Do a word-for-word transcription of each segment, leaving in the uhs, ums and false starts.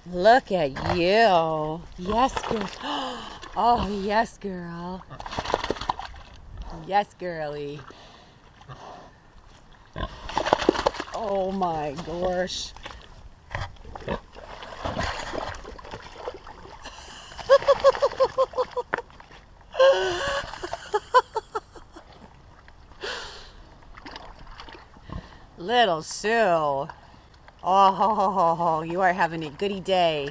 Look at you. Yes, girl. Oh, yes, girl. Yes, girly. Oh my gosh. Little Sue. Oh, you are having a goody day.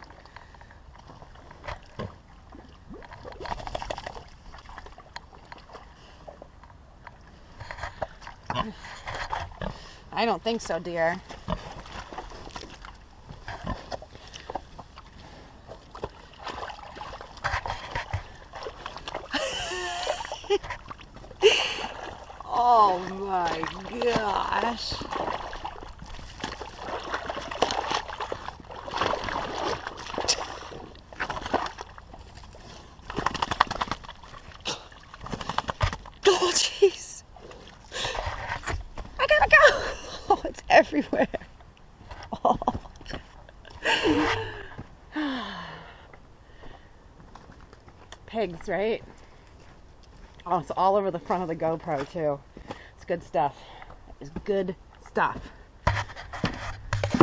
I don't think so, dear. Oh my gosh. Oh, jeez. I gotta go. Oh, it's everywhere. Oh. Pigs, right? Oh, it's all over the front of the GoPro, too. It's good stuff. It's good stuff.